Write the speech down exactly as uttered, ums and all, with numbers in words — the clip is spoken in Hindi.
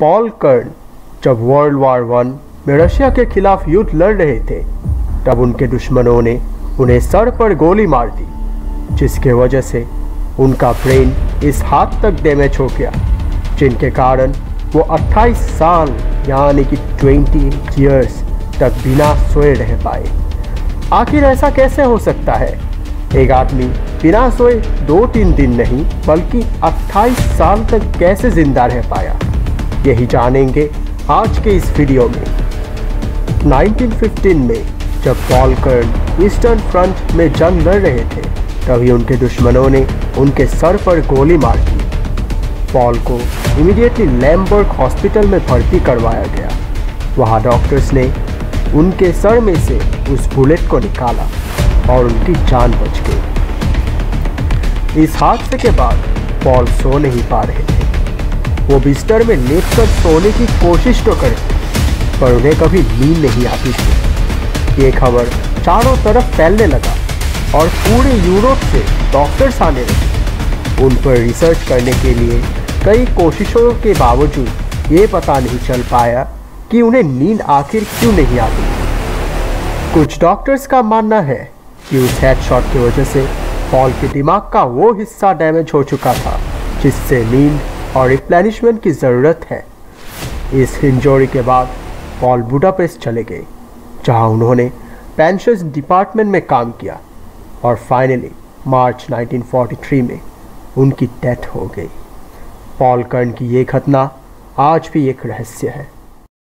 पॉल कर्न जब वर्ल्ड वॉर वन में रशिया के खिलाफ युद्ध लड़ रहे थे, तब उनके दुश्मनों ने उन्हें सर पर गोली मार दी, जिसके वजह से उनका ब्रेन इस हाथ तक डैमेज हो गया, जिनके कारण वो अट्ठाईस साल यानी कि अट्ठाईस इयर्स तक बिना सोए रह पाए। आखिर ऐसा कैसे हो सकता है? एक आदमी बिना सोए दो तीन दिन नहीं बल्कि अट्ठाईस साल तक कैसे जिंदा रह पाया, यही जानेंगे आज के इस वीडियो में। उन्नीस सौ पंद्रह में जब पॉल कर्न ईस्टर्न फ्रंट में जंग लड़ रहे थे, तभी उनके दुश्मनों ने उनके सर पर गोली मार दी। पॉल को इमीडिएटली लैम्बर्ग हॉस्पिटल में भर्ती करवाया गया। वहाँ डॉक्टर्स ने उनके सर में से उस बुलेट को निकाला और उनकी जान बच गई। इस हादसे के बाद पॉल सो नहीं पा रहे थे। वो बिस्तर में लेटकर सोने की कोशिश तो करते, पर उन्हें कभी नींद नहीं आती थी। ये खबर चारों तरफ फैलने लगा और पूरे यूरोप से डॉक्टर्स आने लगे। उन पर रिसर्च करने के लिए कई कोशिशों के बावजूद ये पता नहीं चल पाया कि उन्हें नींद आखिर क्यों नहीं आती। कुछ डॉक्टर्स का मानना है कि उस हेडशॉट की वजह से पॉल के दिमाग का वो हिस्सा डैमेज हो चुका था जिससे नींद और रिप्लेनिशमेंट की ज़रूरत है। इस इंजरी के बाद पॉल बुडापेस्ट चले गए, जहां उन्होंने पेंशन्स डिपार्टमेंट में काम किया और फाइनली मार्च उन्नीस सौ तैंतालीस में उनकी डेथ हो गई। पॉल कर्न की ये घटना आज भी एक रहस्य है।